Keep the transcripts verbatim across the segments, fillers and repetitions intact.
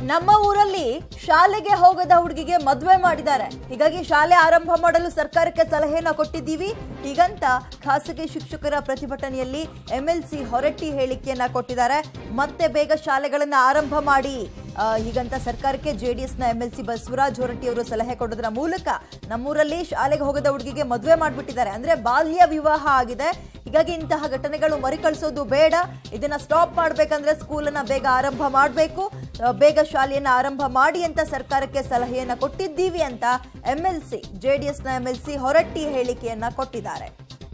ನಮ್ಮ ಊರಲ್ಲಿ ಶಾಲೆಗೆ ಹೋಗದ ಹುಡುಗಿಗೆ ಮದುವೆ ಮಾಡಿದ್ದಾರೆ. ಹೀಗಾಗಿ ಶಾಲೆ ಆರಂಭ ಮಾಡಲು ಸರ್ಕಾರಕ್ಕೆ ಸಲಹೆಯನ್ನ ಕೊಟ್ಟಿದ್ದೀವಿ. ಹೀಗಂತ ಖಾಸಗಿ ಶಿಕ್ಷಕರ ಪ್ರತಿಭಟನೆಯಲ್ಲಿ ಎಂಎಲ್ಸಿ ಹೊರಟ್ಟಿ ಹೇಳಿಕೆಯನ್ನ ಕೊಟ್ಟಿದ್ದಾರೆ. ಮತ್ತೆ ಬೇಗ ಶಾಲೆಗಳನ್ನ ಆರಂಭ ಮಾಡಿ ಹೀಗಂತ ಸರ್ಕಾರಕ್ಕೆ ಜೆಡಿಎಸ್ನ ಎಂಎಲ್ಸಿ ಬಸವರಾಜ ಹೊರಟ್ಟಿ ಅವರು ಸಲಹೆ ಕೊಡೋದರ ಮೂಲಕ ನಮ್ಮೂರಲ್ಲಿ ಶಾಲೆಗೆ ಹೋಗದ ಹುಡುಗಿಗೆ ಮದುವೆ ಮಾಡಿಬಿಟ್ಟಿದ್ದಾರೆ. ಅಂದ್ರೆ ಬಾಲ್ಯ ವಿವಾಹ ಆಗಿದೆ. ಹೀಗಾಗಿ ಇಂತಹ ಘಟನೆಗಳು ಮರುಕಳಿಸೋದು ಬೇಡ. ಇದನ್ನ ಸ್ಟಾಪ್ ಮಾಡಬೇಕಂದ್ರೆ ಸ್ಕೂಲನ್ನ ಬೇಗ ಆರಂಭ ಮಾಡಬೇಕು, ಬೇಗ ಶಾಲೆಯನ್ನ ಆರಂಭ ಮಾಡಿ ಅಂತ ಸರ್ಕಾರಕ್ಕೆ ಸಲಹೆಯನ್ನ ಕೊಟ್ಟಿದ್ದೀವಿ ಅಂತ ಎಂಎಲ್ಸಿ ಜೆಡಿಎಸ್ನ ಎಂಎಲ್ಸಿ ಹೊರಟ್ಟಿ ಹೇಳಿಕೆಯನ್ನ ಕೊಟ್ಟಿದ್ದಾರೆ.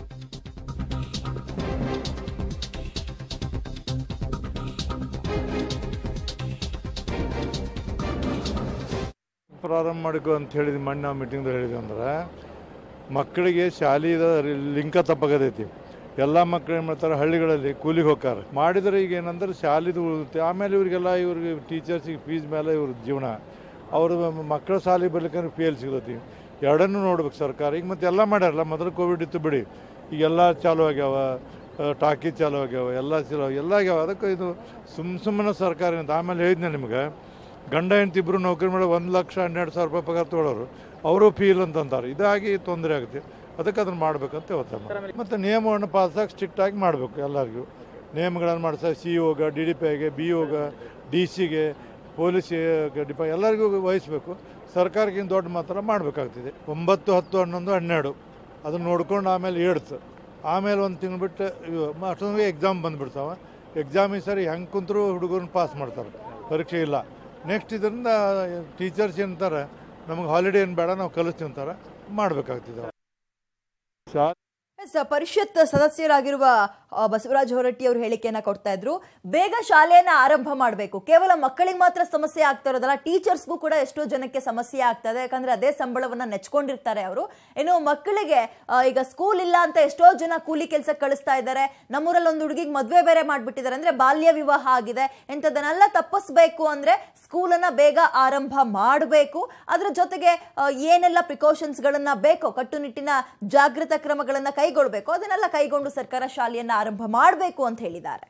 ಪ್ರಾರಂಭ ಮಾಡಿಕೊ ಅಂತ ಹೇಳಿದ್ವಿ. ಮೊನ್ನೆ ನಾವು ಮೀಟಿಂಗ್ದಾಗ ಹೇಳಿದ್ವಿ ಅಂದ್ರೆ ಮಕ್ಕಳಿಗೆ ಶಾಲೆಯ ಲಿಂಕ ತಪ್ಪಾಗದೈತಿ. ಎಲ್ಲ ಮಕ್ಕಳು ಏನು ಮಾಡ್ತಾರೆ, ಹಳ್ಳಿಗಳಲ್ಲಿ ಕೂಲಿಗೆ ಹೋಗ್ತಾರೆ. ಮಾಡಿದರೆ ಈಗ ಏನಂದ್ರೆ ಶಾಲೆದು ಉಳಿದುತ್ತೆ. ಆಮೇಲೆ ಇವರಿಗೆಲ್ಲ ಇವ್ರಿಗೆ ಟೀಚರ್ಸಿಗೆ ಫೀಸ್ ಮೇಲೆ ಇವ್ರ ಜೀವನ, ಅವರು ಮಕ್ಕಳ ಶಾಲೆಗೆ ಬರ್ಲಿಕ್ಕಂದ್ರೆ ಪಿ ಎಲ್ ಸಿಗತಿ. ಎರಡನ್ನೂ ನೋಡ್ಬೇಕು ಸರ್ಕಾರ. ಈಗ ಮತ್ತೆ ಎಲ್ಲ ಮಾಡ್ಯಾರಲ್ಲ, ಮೊದಲು ಕೋವಿಡ್ ಇತ್ತು ಬಿಡಿ, ಈಗೆಲ್ಲ ಚಾಲು ಆಗ್ಯಾವ, ಟಾಕಿ ಚಾಲು ಆಗ್ಯಾವ, ಎಲ್ಲ ಚಾಲು ಎಲ್ಲ ಆಗ್ಯಾವ. ಅದಕ್ಕೆ ಇದು ಸುಮ್ಮ ಸುಮ್ಮನೆ ಸರ್ಕಾರ ಅಂತ. ಆಮೇಲೆ ಹೇಳಿದ್ನೆ ನಿಮ್ಗೆ, ಗಂಡ ಹೆಂಡತಿ ಇಬ್ಬರು ನೌಕರಿ ಮಾಡಿ ಒಂದು ಲಕ್ಷ ಹನ್ನೆರಡು ಸಾವಿರ ರೂಪಾಯಿ ಪಗಾರ ತೊಗೊಳೋರು ಅವರು ಫೀಲ್ ಅಂತಂತಾರೆ. ಇದಾಗಿ ತೊಂದರೆ ಆಗುತ್ತೆ. ಅದಕ್ಕೆ ಅದನ್ನು ಮಾಡಬೇಕಂತ ಒತ್ತಾಯ. ಮತ್ತು ನಿಯಮವನ್ನು ಪಾಸಾಗಿ ಸ್ಟ್ರಿಕ್ಟಾಗಿ ಮಾಡಬೇಕು. ಎಲ್ಲರಿಗೂ ನಿಯಮಗಳನ್ನು ಮಾಡಿಸ ಸಿ ಒಗೆ, ಡಿ ಡಿ ಪಿ ಐಗೆ, ಬಿ ಒಗೆ, ಡಿ ಸಿಗೆ, ಪೊಲೀಸಿಗೆ, ಡಿಪ ಎಲ್ಲರಿಗೂ ವಹಿಸಬೇಕು. ಸರ್ಕಾರಕ್ಕಿಂತ ದೊಡ್ಡ ಮಾತ್ರ ಮಾಡಬೇಕಾಗ್ತಿದೆ. ಒಂಬತ್ತು ಹತ್ತು ಹನ್ನೊಂದು ಹನ್ನೆರಡು ಅದನ್ನು ನೋಡ್ಕೊಂಡು ಆಮೇಲೆ ಏಡ್ತು. ಆಮೇಲೆ ಒಂದು ತಿಂಗಳು ಬಿಟ್ಟು ಅಷ್ಟೊಂದಿಗೆ ಎಕ್ಸಾಮ್ ಬಂದುಬಿಡ್ತಾವೆ. ಎಕ್ಸಾಮಿಗೆ ಸರಿ ಹೆಂಗೆ ಕುಂತರೂ ಹುಡುಗರನ್ನ ಪಾಸ್ ಮಾಡ್ತಾರೆ, ಪರೀಕ್ಷೆ ಇಲ್ಲ. ನೆಕ್ಸ್ಟ್ ಇದರಿಂದ ಟೀಚರ್ಸ್ ಏನಂತಾರೆ, ನಮಗೆ ಹಾಲಿಡೇ ಏನು ಬೇಡ, ನಾವು ಕಲಿಸ್ತೀವಿ ಅಂತಾರೆ, ಮಾಡಬೇಕಾಗ್ತಿದೆ. ಪರಿಷತ್ ಸದಸ್ಯರಾಗಿರುವ ಬಸವರಾಜ ಹೊರಟ್ಟಿ ಅವರು ಹೇಳಿಕೆಯನ್ನ ಕೊಡ್ತಾ ಇದ್ರು. ಬೇಗ ಶಾಲೆಯನ್ನ ಆರಂಭ ಮಾಡಬೇಕು. ಕೇವಲ ಮಕ್ಕಳಿಗೆ ಮಾತ್ರ ಸಮಸ್ಯೆ ಆಗ್ತಾ ಇರೋದಲ್ಲ, ಟೀಚರ್ಸ್ಗೂ ಕೂಡ ಎಷ್ಟೋ ಜನಕ್ಕೆ ಸಮಸ್ಯೆ ಆಗ್ತದೆ. ಯಾಕಂದ್ರೆ ಅದೇ ಸಂಬಳವನ್ನ ನೆಚ್ಕೊಂಡಿರ್ತಾರೆ ಅವರು. ಇನ್ನು ಮಕ್ಕಳಿಗೆ ಈಗ ಸ್ಕೂಲ್ ಇಲ್ಲ ಅಂತ ಎಷ್ಟೋ ಜನ ಕೂಲಿ ಕೆಲಸ ಕಳಿಸ್ತಾ ಇದ್ದಾರೆ. ನಮ್ಮೂರಲ್ಲಿ ಒಂದು ಹುಡುಗಿಗೆ ಮದುವೆ ಬೇರೆ ಮಾಡ್ಬಿಟ್ಟಿದ್ದಾರೆ. ಅಂದ್ರೆ ಬಾಲ್ಯ ವಿವಾಹ ಆಗಿದೆ. ಇಂಥದನ್ನೆಲ್ಲ ತಪ್ಪಿಸ್ಬೇಕು ಅಂದ್ರೆ ಸ್ಕೂಲನ್ನ ಬೇಗ ಆರಂಭ ಮಾಡಬೇಕು. ಅದ್ರ ಜೊತೆಗೆ ಏನೆಲ್ಲ ಪ್ರಿಕಾಷನ್ಸ್ ಗಳನ್ನ ಬೇಕೋ, ಕಟ್ಟುನಿಟ್ಟಿನ ಜಾಗೃತ ಕ್ರಮಗಳನ್ನ ಕೈಗೊಳ್ಳಬೇಕು, ಅದನ್ನೆಲ್ಲ ಕೈಗೊಂಡು ಸರ್ಕಾರ ಶಾಲೆಯನ್ನ ಆರಂಭ ಮಾಡಬೇಕು ಅಂತ ಹೇಳಿದ್ದಾರೆ.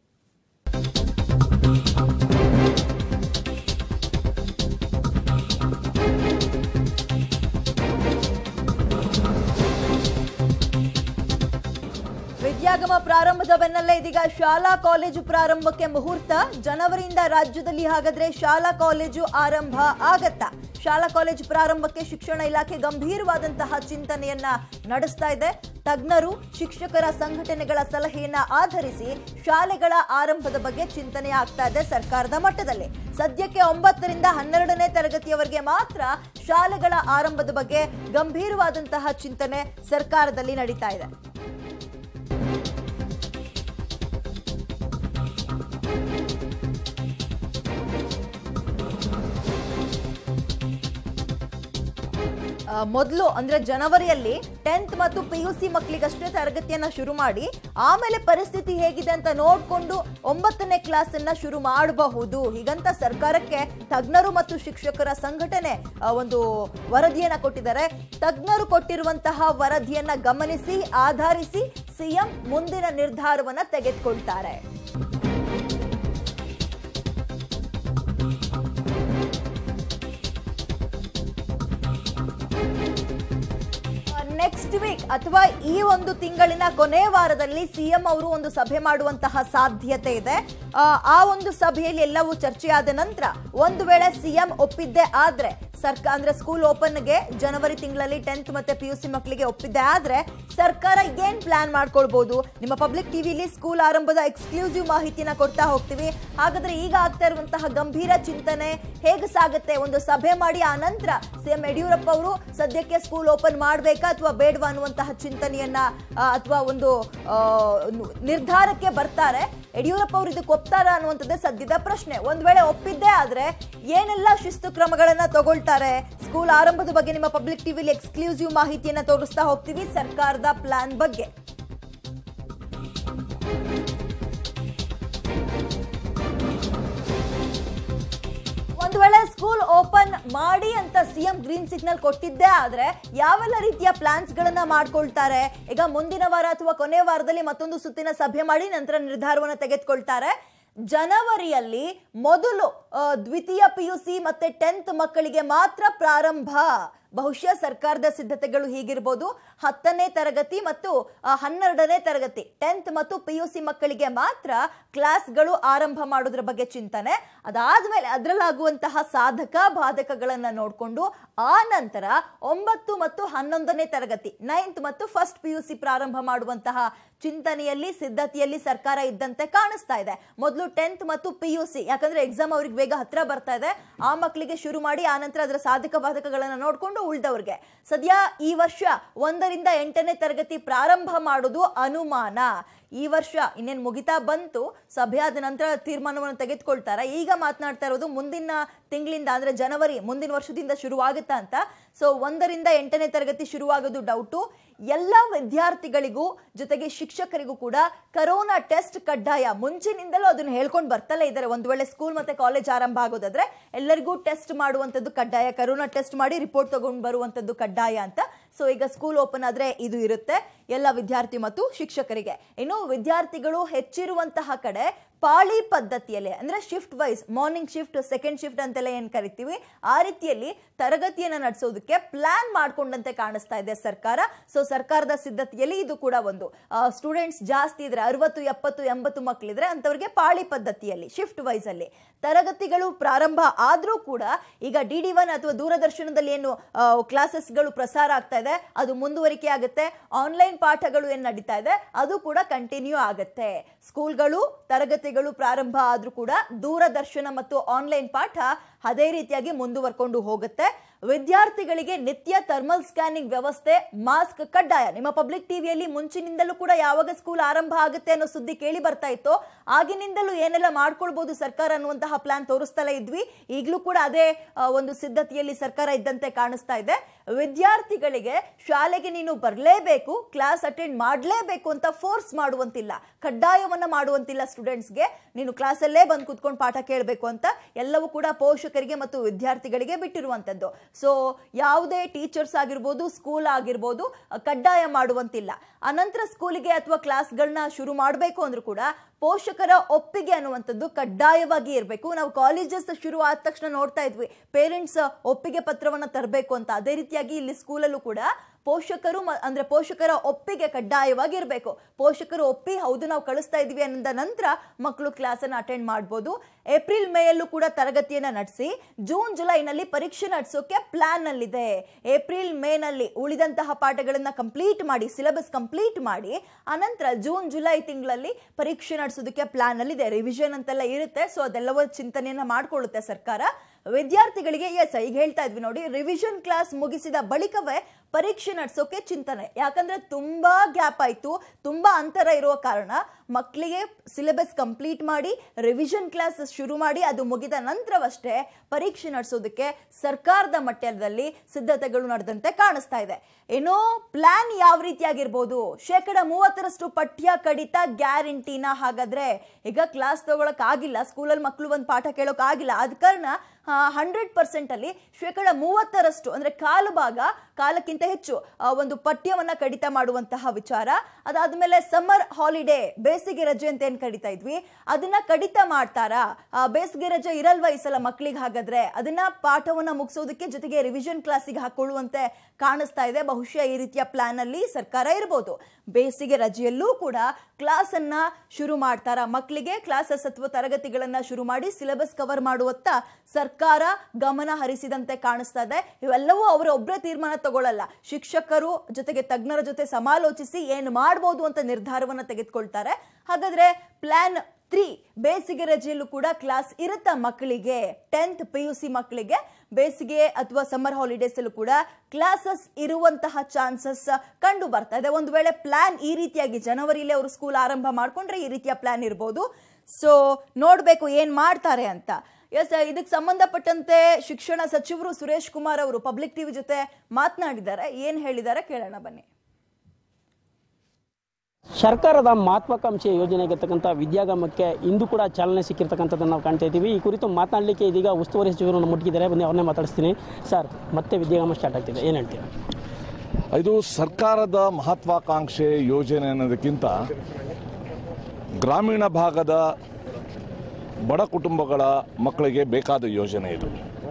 ವಿದ್ಯಾಗಮ ಪ್ರಾರಂಭದ ಬೆನ್ನಲ್ಲೇ ಇದೀಗ ಶಾಲಾ ಕಾಲೇಜು ಪ್ರಾರಂಭಕ್ಕೆ ಮುಹೂರ್ತ. ಜನವರಿಯಿಂದ ರಾಜ್ಯದಲ್ಲಿ ಹಾಗಾದ್ರೆ ಶಾಲಾ ಕಾಲೇಜು ಆರಂಭ ಆಗತ್ತಾ? ಶಾಲಾ ಕಾಲೇಜು ಪ್ರಾರಂಭಕ್ಕೆ ಶಿಕ್ಷಣ ಇಲಾಖೆ ಗಂಭೀರವಾದಂತಹ ಚಿಂತನೆಯನ್ನ ನಡೆಸ್ತಾ ಇದೆ. ತಜ್ಞರು, ಶಿಕ್ಷಕರ ಸಂಘಟನೆಗಳ ಸಲಹೆಯನ್ನ ಆಧರಿಸಿ ಶಾಲೆಗಳ ಆರಂಭದ ಬಗ್ಗೆ ಚಿಂತನೆ ಆಗ್ತಾ ಇದೆ ಸರ್ಕಾರದ ಮಟ್ಟದಲ್ಲಿ. ಸದ್ಯಕ್ಕೆ ಒಂಬತ್ತರಿಂದ ಹನ್ನೆರಡನೇ ತರಗತಿಯವರೆಗೆ ಮಾತ್ರ ಶಾಲೆಗಳ ಆರಂಭದ ಬಗ್ಗೆ ಗಂಭೀರವಾದಂತಹ ಚಿಂತನೆ ಸರ್ಕಾರದಲ್ಲಿ ನಡೀತಾ ಇದೆ. ಮೊದಲು ಅಂದ್ರೆ ಜನವರಿಯಲ್ಲಿ ಟೆಂತ್ ಮತ್ತು ಪಿಯುಸಿ ಮಕ್ಕಳಿಗಷ್ಟೇ ತರಗತಿಯನ್ನ ಶುರು ಮಾಡಿ ಆಮೇಲೆ ಪರಿಸ್ಥಿತಿ ಹೇಗಿದೆ ಅಂತ ನೋಡ್ಕೊಂಡು ಒಂಬತ್ತನೇ ಕ್ಲಾಸ್ ಅನ್ನ ಶುರು ಮಾಡಬಹುದು. ಹೀಗಂತ ಸರ್ಕಾರಕ್ಕೆ ತಜ್ಞರು ಮತ್ತು ಶಿಕ್ಷಕರ ಸಂಘಟನೆ ಒಂದು ವರದಿಯನ್ನ ಕೊಟ್ಟಿದ್ದಾರೆ. ತಜ್ಞರು ಕೊಟ್ಟಿರುವಂತಹ ವರದಿಯನ್ನ ಗಮನಿಸಿ ಆಧರಿಸಿ ಸಿಎಂ ಮುಂದಿನ ನಿರ್ಧಾರವನ್ನ ತೆಗೆದುಕೊಳ್ತಾರೆ. ನೆಕ್ಸ್ಟ್ ವೀಕ್ ಅಥವಾ ಈ ಒಂದು ತಿಂಗಳಿನ ಕೊನೆ ವಾರದಲ್ಲಿ ಸಿಎಂ ಅವರು ಒಂದು ಸಭೆ ಮಾಡುವಂತಹ ಸಾಧ್ಯತೆ ಇದೆ. ಆ ಒಂದು ಸಭೆಯಲ್ಲಿ ಎಲ್ಲವೂ ಚರ್ಚೆಯಾದ ನಂತರ ಒಂದು ವೇಳೆ ಸಿಎಂ ಒಪ್ಪಿದ್ದೆ ಆದ್ರೆ ಸರ್ಕಾರ ಅಂದ್ರೆ ಸ್ಕೂಲ್ ಓಪನ್ಗೆ ಜನವರಿ ತಿಂಗಳಲ್ಲಿ ಟೆಂತ್ ಮತ್ತೆ ಪಿಯುಸಿ ಮಕ್ಕಳಿಗೆ ಒಪ್ಪಿದ್ದೆ ಆದ್ರೆ ಸರ್ಕಾರ ಏನ್ ಪ್ಲಾನ್ ಮಾಡ್ಕೊಳ್ಬಹುದು? ನಿಮ್ಮ ಪಬ್ಲಿಕ್ ಟಿವಿಲಿ ಸ್ಕೂಲ್ ಆರಂಭದ ಎಕ್ಸ್ಕ್ಲೂಸಿವ್ ಮಾಹಿತಿನ ಕೊಡ್ತಾ ಹೋಗ್ತೀವಿ. ಹಾಗಾದ್ರೆ ಈಗ ಆಗ್ತಾ ಇರುವಂತಹ ಗಂಭೀರ ಚಿಂತನೆ ಹೇಗೆ ಸಾಗುತ್ತೆ? ಒಂದು ಸಭೆ ಮಾಡಿ ಆ ನಂತರ ಸಿಎಂ ಯಡಿಯೂರಪ್ಪ ಅವರು ಸದ್ಯಕ್ಕೆ ಸ್ಕೂಲ್ ಓಪನ್ ಮಾಡಬೇಕಾ ಅಥವಾ ಬೇಡವಾ ಅನ್ನುವಂತಹ ಚಿಂತನೆಯನ್ನ ಅಥವಾ ಒಂದು ನಿರ್ಧಾರಕ್ಕೆ ಬರ್ತಾರೆ. ಯಡಿಯೂರಪ್ಪ ಅವರು ಇದಕ್ಕೆ ಒಪ್ತಾರ ಅನ್ನುವಂಥದ್ದೇ ಸದ್ಯದ ಪ್ರಶ್ನೆ. ಒಂದ್ ವೇಳೆ ಒಪ್ಪಿದ್ದೇ ಆದ್ರೆ ಏನೆಲ್ಲ ಶಿಸ್ತು ಕ್ರಮಗಳನ್ನ ತಗೊಳ್ತಾರೆ? ಸ್ಕೂಲ್ ಆರಂಭದ ಬಗ್ಗೆ ನಿಮ್ಮ ಪಬ್ಲಿಕ್ ಟಿವಿಲಿ ಎಕ್ಸ್ಕ್ಲೂಸಿವ್ ಮಾಹಿತಿಯನ್ನ ತೋರಿಸ್ತಾ ಹೋಗ್ತೀವಿ ಸರ್ಕಾರದ ಪ್ಲಾನ್ ಬಗ್ಗೆ. ಒಂದು ವೇಳೆ ಸ್ಕೂಲ್ ಓಪನ್ ಮಾಡಿ ಅಂತ ಸಿಎಂ ಗ್ರೀನ್ ಸಿಗ್ನಲ್ ಕೊಟ್ಟಿದ್ದೇ ಆದ್ರೆ ಯಾವೆಲ್ಲ ರೀತಿಯ ಪ್ಲಾನ್ಸ್ ಗಳನ್ನ ಮಾಡ್ಕೊಳ್ತಾರೆ? ಈಗ ಮುಂದಿನ ವಾರ ಅಥವಾ ಕೊನೆ ವಾರದಲ್ಲಿ ಮತ್ತೊಂದು ಸುತ್ತಿನ ಸಭೆ ಮಾಡಿ ನಂತರ ನಿರ್ಧಾರವನ್ನು ತೆಗೆದುಕೊಳ್ತಾರೆ. ಜನವರಿಯಲ್ಲಿ ಮೊದಲು ದ್ವಿತೀಯ ಪಿಯುಸಿ ಮತ್ತೆ ಟೆಂತ್ ಮಕ್ಕಳಿಗೆ ಮಾತ್ರ ಪ್ರಾರಂಭ. ಬಹುಶಃ ಸರ್ಕಾರದ ಸಿದ್ಧತೆಗಳು ಹೀಗಿರ್ಬೋದು. ಹತ್ತನೇ ತರಗತಿ ಮತ್ತು ಹನ್ನೆರಡನೇ ತರಗತಿ ಟೆಂತ್ ಮತ್ತು ಪಿಯುಸಿ ಮಕ್ಕಳಿಗೆ ಮಾತ್ರ ಕ್ಲಾಸ್ಗಳು ಆರಂಭ ಮಾಡೋದ್ರ ಬಗ್ಗೆ ಚಿಂತನೆ. ಅದಾದ್ಮೇಲೆ ಅದರಲ್ಲಾಗುವಂತಹ ಸಾಧಕ ಬಾಧಕಗಳನ್ನ ನೋಡಿಕೊಂಡು ಆ ನಂತರ ಒಂಬತ್ತು ಮತ್ತು ಹನ್ನೊಂದನೇ ತರಗತಿ ನೈನ್ತ್ ಮತ್ತು ಫಸ್ಟ್ ಪಿಯುಸಿ ಪ್ರಾರಂಭ ಮಾಡುವಂತಹ ಚಿಂತನೆಯಲ್ಲಿ ಸಿದ್ಧತೆಯಲ್ಲಿ ಸರ್ಕಾರ ಇದ್ದಂತೆ ಕಾಣಿಸ್ತಾ ಇದೆ. ಮೊದಲು ಟೆಂತ್ ಮತ್ತು ಪಿಯುಸಿ, ಯಾಕಂದ್ರೆ ಎಕ್ಸಾಮ್ ಅವ್ರಿಗೆ ಬೇಗ ಹತ್ರ ಬರ್ತಾ ಇದೆ, ಆ ಮಕ್ಕಳಿಗೆ ಶುರು ಮಾಡಿ ಆ ನಂತರ ಅದರ ಸಾಧಕ ಬಾಧಕಗಳನ್ನ ನೋಡ್ಕೊಂಡು ಉಳಿದವ್ರಿಗೆ. ಸದ್ಯ ಈ ವರ್ಷ ಒಂದರಿಂದ ಎಂಟನೇ ತರಗತಿ ಪ್ರಾರಂಭ ಮಾಡೋದು ಅನುಮಾನ. ಈ ವರ್ಷ ಇನ್ನೇನು ಮುಗಿತಾ ಬಂತು, ಸಭೆ ಆದ ನಂತರ ತೀರ್ಮಾನವನ್ನು ತೆಗೆದುಕೊಳ್ತಾರೆ. ಈಗ ಮಾತನಾಡ್ತಾ ಇರೋದು ಮುಂದಿನ ತಿಂಗಳಿಂದ ಅಂದ್ರೆ ಜನವರಿ ಮುಂದಿನ ವರ್ಷದಿಂದ ಶುರುವಾಗುತ್ತಾ ಅಂತ. ಸೊ ಒಂದರಿಂದ ಎಂಟನೇ ತರಗತಿ ಶುರುವಾಗೋದು ಡೌಟು. ಎಲ್ಲ ವಿದ್ಯಾರ್ಥಿಗಳಿಗೂ ಜೊತೆಗೆ ಶಿಕ್ಷಕರಿಗೂ ಕೂಡ ಕರೋನಾ ಟೆಸ್ಟ್ ಕಡ್ಡಾಯ. ಮುಂಚಿನಿಂದಲೂ ಅದನ್ನು ಹೇಳ್ಕೊಂಡು ಬರ್ತಲೇ ಇದ್ದಾರೆ. ಒಂದು ವೇಳೆ ಸ್ಕೂಲ್ ಮತ್ತೆ ಕಾಲೇಜ್ ಆರಂಭ ಆಗೋದಾದ್ರೆ ಎಲ್ಲರಿಗೂ ಟೆಸ್ಟ್ ಮಾಡುವಂಥದ್ದು ಕಡ್ಡಾಯ, ಕರೋನಾ ಟೆಸ್ಟ್ ಮಾಡಿ ರಿಪೋರ್ಟ್ ತಗೊಂಡು ಬರುವಂಥದ್ದು ಕಡ್ಡಾಯ ಅಂತ. ಸೊ ಈಗ ಸ್ಕೂಲ್ ಓಪನ್ ಆದ್ರೆ ಇದು ಇರುತ್ತೆ ಎಲ್ಲ ವಿದ್ಯಾರ್ಥಿ ಮತ್ತು ಶಿಕ್ಷಕರಿಗೆ. ಇನ್ನು ವಿದ್ಯಾರ್ಥಿಗಳು ಹೆಚ್ಚಿರುವಂತಹ ಕಡೆ ಪಾಳಿ ಪದ್ಧತಿಯಲ್ಲಿ ಅಂದ್ರೆ shift wise, morning shift, second shift ಅಂತೆಲ್ಲ ಏನ್ ಕರಿತೀವಿ, ಆ ರೀತಿಯಲ್ಲಿ ತರಗತಿಯನ್ನ ನಡೆಸೋದಕ್ಕೆ ಪ್ಲಾನ್ ಮಾಡ್ಕೊಂಡಂತೆ ಕಾಣಿಸ್ತಾ ಇದೆ ಸರ್ಕಾರ. ಸೊ ಸರ್ಕಾರದ ಸಿದ್ಧತೆಯಲ್ಲಿ ಇದು ಕೂಡ ಒಂದು. ಸ್ಟೂಡೆಂಟ್ಸ್ ಜಾಸ್ತಿ ಇದ್ರೆ, ಅರವತ್ತು ಎಪ್ಪತ್ತು ಎಂಬತ್ತು ಮಕ್ಕಳಿದ್ರೆ ಅಂತವ್ರಿಗೆ ಪಾಳಿ ಪದ್ಧತಿಯಲ್ಲಿ ಶಿಫ್ಟ್ ವೈಸ್ ಅಲ್ಲಿ ತರಗತಿಗಳು ಪ್ರಾರಂಭ ಆದ್ರೂ ಕೂಡ ಈಗ ಡಿ ಡಿ ಒನ್ ಅಥವಾ ದೂರದರ್ಶನದಲ್ಲಿ ಏನು ಕ್ಲಾಸಸ್ಗಳು ಪ್ರಸಾರ ಆಗ್ತಾ ಇದೆ ಅದು ಮುಂದುವರಿಕೆ ಆಗುತ್ತೆ. ಆನ್ಲೈನ್ ಪಾಠಗಳು ಏನ್ ನಡೀತಾ ಇದೆ ಅದು ಕೂಡ ಕಂಟಿನ್ಯೂ ಆಗುತ್ತೆ. ಸ್ಕೂಲ್ಗಳು ತರಗತಿಗಳು ಪ್ರಾರಂಭ ಆದ್ರೂ ಕೂಡ ದೂರದರ್ಶನ ಮತ್ತು ಆನ್ಲೈನ್ ಪಾಠ ಅದೇ ರೀತಿಯಾಗಿ ಮುಂದುವರ್ಕೊಂಡು ಹೋಗುತ್ತೆ. ವಿದ್ಯಾರ್ಥಿಗಳಿಗೆ ನಿತ್ಯ ಥರ್ಮಲ್ ಸ್ಕ್ಯಾನಿಂಗ್ ವ್ಯವಸ್ಥೆ, ಮಾಸ್ಕ್ ಕಡ್ಡಾಯ. ನಿಮ್ಮ ಪಬ್ಲಿಕ್ ಟಿವಿಯಲ್ಲಿ ಮುಂಚಿನಿಂದಲೂ ಕೂಡ ಯಾವಾಗ ಸ್ಕೂಲ್ ಆರಂಭ ಆಗುತ್ತೆ ಅನ್ನೋ ಸುದ್ದಿ ಕೇಳಿ ಬರ್ತಾ ಇತ್ತು. ಆಗಿನಿಂದಲೂ ಏನೆಲ್ಲ ಮಾಡ್ಕೊಳ್ಬಹುದು ಸರ್ಕಾರ ಅನ್ನುವಂತಹ ಪ್ಲಾನ್ ತೋರಿಸ್ತಲೇ ಇದ್ವಿ. ಈಗಲೂ ಕೂಡ ಅದೇ ಒಂದು ಸಿದ್ಧತೆಯಲ್ಲಿ ಸರ್ಕಾರ ಇದ್ದಂತೆ ಕಾಣಿಸ್ತಾ ಇದೆ. ವಿದ್ಯಾರ್ಥಿಗಳಿಗೆ ಶಾಲೆಗೆ ನೀನು ಬರಲೇಬೇಕು, ಕ್ಲಾಸ್ ಅಟೆಂಡ್ ಮಾಡಲೇಬೇಕು ಅಂತ ಫೋರ್ಸ್ ಮಾಡುವಂತಿಲ್ಲ, ಕಡ್ಡಾಯವನ್ನ ಮಾಡುವಂತಿಲ್ಲ. ಸ್ಟೂಡೆಂಟ್ಸ್ಗೆ ನೀನು ಕ್ಲಾಸಲ್ಲೇ ಬಂದು ಕೂತ್ಕೊಂಡು ಪಾಠ ಕೇಳಬೇಕು ಅಂತ ಎಲ್ಲವೂ ಕೂಡ ಪೋಷಕರಿಗೆ ಮತ್ತು ವಿದ್ಯಾರ್ಥಿಗಳಿಗೆ ಬಿಟ್ಟಿರುವಂತದ್ದು. ಸೊ ಯಾವುದೇ ಟೀಚರ್ಸ್ ಆಗಿರ್ಬೋದು, ಸ್ಕೂಲ್ ಆಗಿರ್ಬೋದು ಕಡ್ಡಾಯ ಮಾಡುವಂತಿಲ್ಲ. ಅನಂತರ ಸ್ಕೂಲಿಗೆ ಅಥವಾ ಕ್ಲಾಸ್ಗಳನ್ನ ಶುರು ಮಾಡಬೇಕು ಅಂದ್ರೂ ಕೂಡ ಪೋಷಕರ ಒಪ್ಪಿಗೆ ಅನ್ನುವಂಥದ್ದು ಕಡ್ಡಾಯವಾಗಿ ಇರಬೇಕು. ನಾವು ಕಾಲೇಜಸ್ ಶುರು ಆದ ತಕ್ಷಣ ನೋಡ್ತಾ ಇದ್ವಿ ಪೇರೆಂಟ್ಸ್ ಒಪ್ಪಿಗೆ ಪತ್ರವನ್ನ ತರಬೇಕು ಅಂತ. ಅದೇ ರೀತಿಯಾಗಿ ಇಲ್ಲಿ ಸ್ಕೂಲಲ್ಲೂ ಕೂಡ ಪೋಷಕರು ಅಂದ್ರೆ ಪೋಷಕರ ಒಪ್ಪಿಗೆ ಕಡ್ಡಾಯವಾಗಿ ಇರಬೇಕು. ಪೋಷಕರು ಒಪ್ಪಿ ಹೌದು ನಾವು ಕಳಿಸ್ತಾ ಇದೀವಿ ಅನ್ನದ ನಂತರ ಮಕ್ಕಳು ಕ್ಲಾಸ್ ಅನ್ನು ಅಟೆಂಡ್ ಮಾಡಬಹುದು. ಏಪ್ರಿಲ್ ಮೇಯಲ್ಲೂ ಕೂಡ ತರಗತಿಯನ್ನ ನಡೆಸಿ ಜೂನ್ ಜುಲೈನಲ್ಲಿ ಪರೀಕ್ಷೆ ನಡೆಸೋಕೆ ಪ್ಲಾನ್ ಅಲ್ಲಿದೆ. ಏಪ್ರಿಲ್ ಮೇನಲ್ಲಿ ಉಳಿದಂತಹ ಪಾಠಗಳನ್ನ ಕಂಪ್ಲೀಟ್ ಮಾಡಿ, ಸಿಲೆಬಸ್ ಕಂಪ್ಲೀಟ್ ಮಾಡಿ ಅನಂತರ ಜೂನ್ ಜುಲೈ ತಿಂಗಳಲ್ಲಿ ಪರೀಕ್ಷೆ ನಡೆಸೋದಕ್ಕೆ ಪ್ಲಾನ್ ಅಲ್ಲಿದೆ. ರಿವಿಷನ್ ಅಂತೆಲ್ಲ ಇರುತ್ತೆ. ಸೊ ಅದೆಲ್ಲವೂ ಚಿಂತನೆಯನ್ನ ಮಾಡ್ಕೊಳ್ಳುತ್ತೆ ಸರ್ಕಾರ. ವಿದ್ಯಾರ್ಥಿಗಳಿಗೆ ಎಸ್ ಈಗ ಹೇಳ್ತಾ ಇದ್ವಿ ನೋಡಿ, ರಿವಿಷನ್ ಕ್ಲಾಸ್ ಮುಗಿಸಿದ ಬಳಿಕವೇ ಪರೀಕ್ಷೆ ನಡೆಸೋಕೆ ಚಿಂತನೆ. ಯಾಕಂದ್ರೆ ತುಂಬಾ ಗ್ಯಾಪ್ ಆಯ್ತು, ತುಂಬಾ ಅಂತರ ಇರುವ ಕಾರಣ ಮಕ್ಕಳಿಗೆ ಸಿಲೆಬಸ್ ಕಂಪ್ಲೀಟ್ ಮಾಡಿ ರಿವಿಷನ್ ಕ್ಲಾಸ್ ಶುರು ಮಾಡಿ ಅದು ಮುಗಿದ ನಂತರವಷ್ಟೇ ಪರೀಕ್ಷೆ ನಡೆಸೋದಕ್ಕೆ ಸರ್ಕಾರದ ಮಟ್ಟದಲ್ಲಿ ಸಿದ್ಧತೆಗಳು ನಡೆದಂತೆ ಕಾಣಿಸ್ತಾ ಇದೆ. ಏನೋ ಪ್ಲಾನ್ ಯಾವ ರೀತಿಯಾಗಿರ್ಬೋದು? ಶೇಕಡ ಮೂವತ್ತರಷ್ಟು ಪಠ್ಯ ಕಡಿತ ಗ್ಯಾರಂಟಿನ. ಹಾಗಾದ್ರೆ ಈಗ ಕ್ಲಾಸ್ ತಗೊಳಕ್ ಆಗಿಲ್ಲ, ಸ್ಕೂಲಲ್ಲಿ ಮಕ್ಕಳು ಒಂದು ಪಾಠ ಕೇಳೋಕ್ ಆಗಿಲ್ಲ, ಆದ ಕಾರಣ ಹಂಡ್ರೆಡ್ ಪರ್ಸೆಂಟ್ ಅಲ್ಲಿ ಶೇಕಡ ಮೂವತ್ತರಷ್ಟು ಅಂದ್ರೆ ಕಾಲು ಭಾಗ, ಕಾಲಕ್ಕಿಂತ ಹೆಚ್ಚು ಒಂದು ಪಠ್ಯವನ್ನ ಕಡಿತ ಮಾಡುವಂತಹ ವಿಚಾರ. ಅದಾದ್ಮೇಲೆ ಸಮ್ಮರ್ ಹಾಲಿಡೇ, ಬೇಸಿಗೆ ರಜೆ ಅಂತ ಏನ್ ಕಡಿತಾ ಇದ್ವಿ ಅದನ್ನ ಕಡಿತ ಮಾಡ್ತಾರಾ? ಬೇಸಿಗೆ ರಜೆ ಇರಲ್ವಾ ಈ ಸಲ ಮಕ್ಕಳಿಗೆ? ಹಾಗಾದ್ರೆ ಅದನ್ನ ಪಾಠವನ್ನ ಮುಗಿಸೋದಕ್ಕೆ ಜೊತೆಗೆ ರಿವಿಷನ್ ಕ್ಲಾಸಿಗೆ ಹಾಕೊಳ್ಳುವಂತೆ ಕಾಣಿಸ್ತಾ ಇದೆ. ಬಹುಶಃ ಈ ರೀತಿಯ ಪ್ಲಾನ್ ಅಲ್ಲಿ ಸರ್ಕಾರ ಇರಬಹುದು. ಬೇಸಿಗೆ ರಜೆಯಲ್ಲೂ ಕೂಡ ಕ್ಲಾಸ್ ಅನ್ನ ಶುರು ಮಾಡ್ತಾರ, ಮಕ್ಕಳಿಗೆ ಕ್ಲಾಸಸ್ ಅಥವಾ ತರಗತಿಗಳನ್ನ ಶುರು ಮಾಡಿ ಸಿಲೆಬಸ್ ಕವರ್ ಮಾಡುವತ್ತ ಸರ್ಕಾರ ಗಮನ ಹರಿಸಿದಂತೆ ಕಾಣಿಸ್ತಾ ಇದೆ. ಇವೆಲ್ಲವೂ ಅವರ ಒಬ್ಬರೇ ತೀರ್ಮಾನ ತಗೊಳ್ಳಲ್ಲ, ಶಿಕ್ಷಕರು ಜೊತೆಗೆ ತಜ್ಞರ ಜೊತೆ ಸಮಾಲೋಚಿಸಿ ಏನು ಮಾಡಬಹುದು ಅಂತ ನಿರ್ಧಾರವನ್ನ ತೆಗೆದುಕೊಳ್ತಾರೆ. ಹಾಗಾದ್ರೆ ಪ್ಲಾನ್ ತ್ರೀ, ಬೇಸಿಗೆ ರಜೆಯಲ್ಲೂ ಕೂಡ ಕ್ಲಾಸ್ ಇರುತ್ತಾ ಮಕ್ಕಳಿಗೆ? ಟೆಂತ್ ಪಿ ಯು ಸಿ ಮಕ್ಕಳಿಗೆ ಬೇಸಿಗೆ ಅಥವಾ ಸಮ್ಮರ್ ಹಾಲಿಡೇಸ್ ಅಲ್ಲೂ ಕೂಡ ಕ್ಲಾಸಸ್ ಇರುವಂತಹ ಚಾನ್ಸಸ್ ಕಂಡು ಬರ್ತಾ ಇದೆ. ಒಂದು ವೇಳೆ ಪ್ಲಾನ್ ಈ ರೀತಿಯಾಗಿ ಜನವರಿಲಿ ಅವರು ಸ್ಕೂಲ್ ಆರಂಭ ಮಾಡ್ಕೊಂಡ್ರೆ ಈ ರೀತಿಯ ಪ್ಲಾನ್ ಇರಬಹುದು. ಸೊ ನೋಡ್ಬೇಕು ಏನ್ ಮಾಡ್ತಾರೆ ಅಂತ. ಎಸ್, ಇದಕ್ಕೆ ಸಂಬಂಧಪಟ್ಟಂತೆ ಶಿಕ್ಷಣ ಸಚಿವರು ಸುರೇಶ್ ಕುಮಾರ್ ಅವರು ಪಬ್ಲಿಕ್ ಟಿವಿ ಜೊತೆ ಮಾತನಾಡಿದ್ದಾರೆ. ಏನ್ ಹೇಳಿದ್ದಾರೆ ಕೇಳೋಣ ಬನ್ನಿ. ಸರ್ಕಾರದ ಮಹತ್ವಾಕಾಂಕ್ಷೆಯ ಯೋಜನೆಯಾಗಿರ್ತಕ್ಕಂಥ ವಿದ್ಯಾಗಮಕ್ಕೆ ಇಂದು ಕೂಡ ಚಾಲನೆ ಸಿಕ್ಕಿರ್ತಕ್ಕಂಥದ್ದನ್ನು ನಾವು ಕಾಣ್ತಾ ಇದ್ದೀವಿ. ಈ ಕುರಿತು ಮಾತನಾಡಲಿಕ್ಕೆ ಇದೀಗ ಉಸ್ತುವಾರಿ ಸಚಿವರು ಮುಟ್ಟಿದ್ದಾರೆ, ಬನ್ನಿ ಅವ್ರನ್ನೇ ಮಾತಾಡಿಸ್ತೀನಿ. ಸರ್, ಮತ್ತೆ ವಿದ್ಯಾಗಮ ಸ್ಟಾರ್ಟ್ ಆಗ್ತಿದೆ, ಏನು ಹೇಳ್ತೀರಾ? ಇದು ಸರ್ಕಾರದ ಮಹತ್ವಾಕಾಂಕ್ಷೆ ಯೋಜನೆ ಅನ್ನೋದಕ್ಕಿಂತ ಗ್ರಾಮೀಣ ಭಾಗದ ಬಡ ಕುಟುಂಬಗಳ ಮಕ್ಕಳಿಗೆ ಬೇಕಾದ ಯೋಜನೆ ಇದು.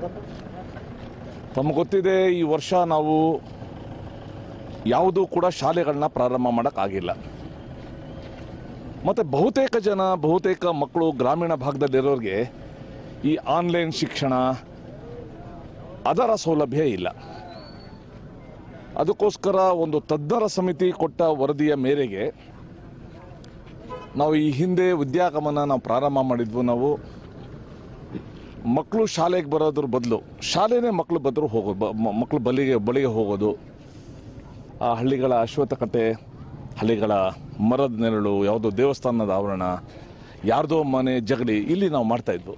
ತಮಗೆ ಗೊತ್ತಿದೆ, ಈ ವರ್ಷ ನಾವು ಯಾವುದೂ ಕೂಡ ಶಾಲೆಗಳನ್ನ ಪ್ರಾರಂಭ ಮಾಡೋಕ್ಕಾಗಿಲ್ಲ. ಮತ್ತು ಬಹುತೇಕ ಜನ ಬಹುತೇಕ ಮಕ್ಕಳು ಗ್ರಾಮೀಣ ಭಾಗದಲ್ಲಿರೋರಿಗೆ ಈ ಆನ್ಲೈನ್ ಶಿಕ್ಷಣ ಅದರ ಸೌಲಭ್ಯ ಇಲ್ಲ. ಅದಕ್ಕೋಸ್ಕರ ಒಂದು ತಜ್ಞರ ಸಮಿತಿ ಕೊಟ್ಟ ವರದಿಯ ಮೇರೆಗೆ ನಾವು ಈ ಹಿಂದೆ ವಿದ್ಯಾಗಮನ ನಾವು ಪ್ರಾರಂಭ ಮಾಡಿದ್ವು. ನಾವು ಮಕ್ಕಳು ಶಾಲೆಗೆ ಬರೋದ್ರ ಬದಲು ಶಾಲೆನೇ ಮಕ್ಕಳು ಬದ್ರು ಹೋಗೋದು, ಮಕ್ಕಳು ಬಲಿಗೆ ಬಳಿಗೆ ಹೋಗೋದು, ಆ ಹಳ್ಳಿಗಳ ಅಶ್ವತ್ಥಕಟ್ಟೆ, ಹಳ್ಳಿಗಳ ಮರದ ನೆರಳು, ಯಾವುದೋ ದೇವಸ್ಥಾನದ ಆವರಣ, ಯಾರ್ದೋ ಮನೆ ಜಗಲಿ, ಇಲ್ಲಿ ನಾವು ಮಾಡ್ತಾಯಿದ್ವು.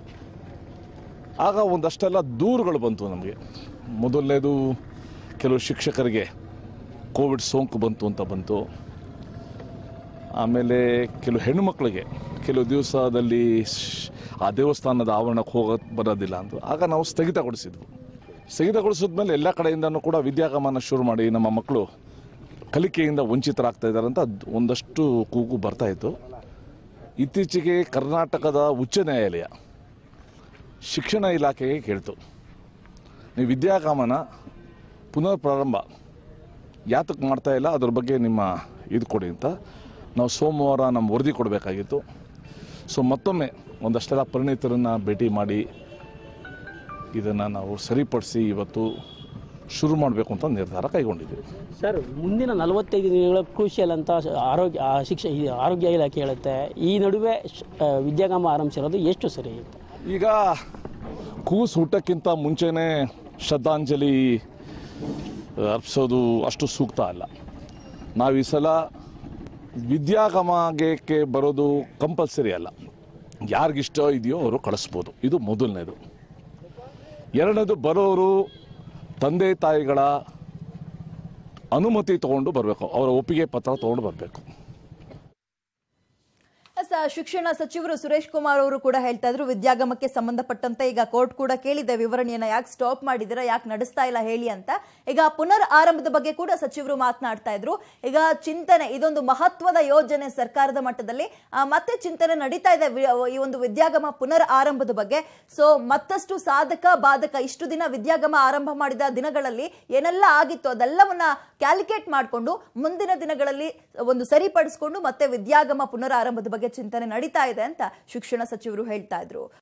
ಆಗ ಒಂದಷ್ಟೆಲ್ಲ ದೂರುಗಳು ಬಂತು ನಮಗೆ. ಮೊದಲನೇದು, ಕೆಲವು ಶಿಕ್ಷಕರಿಗೆ ಕೋವಿಡ್ ಸೋಂಕು ಬಂತು ಅಂತ ಬಂತು. ಆಮೇಲೆ ಕೆಲವು ಹೆಣ್ಣುಮಕ್ಕಳಿಗೆ ಕೆಲವು ದಿವಸದಲ್ಲಿ ಆ ದೇವಸ್ಥಾನದ ಆವರಣಕ್ಕೆ ಹೋಗೋಕ್ಕೆ ಬರೋದಿಲ್ಲ ಅಂತ. ಆಗ ನಾವು ಸ್ಥಗಿತಗೊಳಿಸಿದ್ವು. ಸ್ಥಗಿತಗೊಳಿಸಿದ್ಮೇಲೆ ಎಲ್ಲ ಕಡೆಯಿಂದನೂ ಕೂಡ ವಿದ್ಯಾಗಮನ ಶುರು ಮಾಡಿ ನಮ್ಮ ಮಕ್ಕಳು ಕಲಿಕೆಯಿಂದ ವಂಚಿತರಾಗ್ತಾ ಇದ್ದಾರೆ ಅಂತ ಒಂದಷ್ಟು ಕೂಗು ಬರ್ತಾಯಿತ್ತು. ಇತ್ತೀಚೆಗೆ ಕರ್ನಾಟಕದ ಉಚ್ಚ ನ್ಯಾಯಾಲಯ ಶಿಕ್ಷಣ ಇಲಾಖೆಗೆ ಕೇಳ್ತು, ನೀವು ವಿದ್ಯಾಗಮನ ಪುನರ್ ಪ್ರಾರಂಭ ಯಾತಕ್ಕೆ ಮಾಡ್ತಾ ಇಲ್ಲ, ಅದ್ರ ಬಗ್ಗೆ ನಿಮ್ಮ ಇದು ಕೊಡಿ ಅಂತ. ನಾವು ಸೋಮವಾರ ನಮ್ಮ ವರದಿ ಕೊಡಬೇಕಾಗಿತ್ತು. ಸೊ ಮತ್ತೊಮ್ಮೆ ಒಂದಷ್ಟೆಲ್ಲ ಪರಿಣಿತರನ್ನು ಭೇಟಿ ಮಾಡಿ ಇದನ್ನು ನಾವು ಸರಿಪಡಿಸಿ ಇವತ್ತು ಶುರು ಮಾಡಬೇಕು ಅಂತ ನಿರ್ಧಾರ ಕೈಗೊಂಡಿದ್ದೀವಿ. ಸರ್, ಮುಂದಿನ ನಲವತ್ತೈದು ದಿನಗಳ ಕ್ರೂಷಿಯಲ್ ಅಂತ ಆರೋಗ್ಯ ಶಿಕ್ಷೆ ಆರೋಗ್ಯ ಇಲಾಖೆ ಹೇಳುತ್ತೆ. ಈ ನಡುವೆ ವಿದ್ಯಾಗಮ ಆರಂಭಿಸಿರೋದು ಎಷ್ಟು ಸರಿ? ಈಗ ಕೂಸು ಹುಟ್ಟಕ್ಕಿಂತ ಮುಂಚೆನೇ ಶ್ರದ್ಧಾಂಜಲಿ ಅರ್ಪಿಸೋದು ಅಷ್ಟು ಸೂಕ್ತ ಅಲ್ಲ. ನಾವು ಈ ಸಲ ವಿದ್ಯಾಗಮಕ್ಕೆ ಬರೋದು ಕಂಪಲ್ಸರಿ ಅಲ್ಲ. ಯಾರಿಗಿಷ್ಟ ಇದೆಯೋ ಅವರು ಕಳಿಸ್ಬೋದು. ಇದು ಮೊದಲನೇದು. ಎರಡನೇದು, ಬರೋರು ತಂದೆ ತಾಯಿಗಳ ಅನುಮತಿ ತೊಗೊಂಡು ಬರಬೇಕು, ಅವರ ಒಪ್ಪಿಗೆ ಪತ್ರ ತೊಗೊಂಡು ಬರಬೇಕು. ಶಿಕ್ಷಣ ಸಚಿವರು ಸುರೇಶ್ ಕುಮಾರ್ ಅವರು ಕೂಡ ಹೇಳ್ತಾ ಇದ್ರು, ವಿದ್ಯಾಗಮಕ್ಕೆ ಸಂಬಂಧಪಟ್ಟಂತೆ ಈಗ ಕೋರ್ಟ್ ಕೂಡ ಕೇಳಿದೆ ವಿವರಣೆಯನ್ನ, ಯಾಕೆ ಸ್ಟಾಪ್ ಮಾಡಿದಿರಾ, ಯಾಕೆ ನಡೆಸ್ತಾ ಇಲ್ಲ ಹೇಳಿ ಅಂತ. ಈಗ ಪುನರ್ ಆರಂಭದ ಬಗ್ಗೆ ಕೂಡ ಸಚಿವರು ಮಾತನಾಡ್ತಾ ಇದ್ರು. ಈಗ ಚಿಂತನೆ, ಇದೊಂದು ಮಹತ್ವದ ಯೋಜನೆ ಸರ್ಕಾರದ ಮಟ್ಟದಲ್ಲಿ, ಮತ್ತೆ ಚಿಂತನೆ ನಡೀತಾ ಇದೆ ಈ ಒಂದು ವಿದ್ಯಾಗಮ ಪುನರ್ ಆರಂಭದ ಬಗ್ಗೆ. ಸೊ ಮತ್ತಷ್ಟು ಸಾಧಕ ಬಾಧಕ, ಇಷ್ಟು ದಿನ ವಿದ್ಯಾಗಮ ಆರಂಭ ಮಾಡಿದ ದಿನಗಳಲ್ಲಿ ಏನೆಲ್ಲ ಆಗಿತ್ತು ಅದೆಲ್ಲವನ್ನ ಕ್ಯಾಲ್ಕುಲೇಟ್ ಮಾಡಿಕೊಂಡು ಮುಂದಿನ ದಿನಗಳಲ್ಲಿ ಒಂದು ಸರಿಪಡಿಸಿಕೊಂಡು ಮತ್ತೆ ವಿದ್ಯಾಗಮ ಪುನರ್ ಆರಂಭದ ಬಗ್ಗೆ ಚಿಂತನೆ ನಡೀತಾ ಇದೆ ಅಂತ ಶಿಕ್ಷಣ ಸಚಿವರು ಹೇಳ್ತಾ ಇದ್ರು.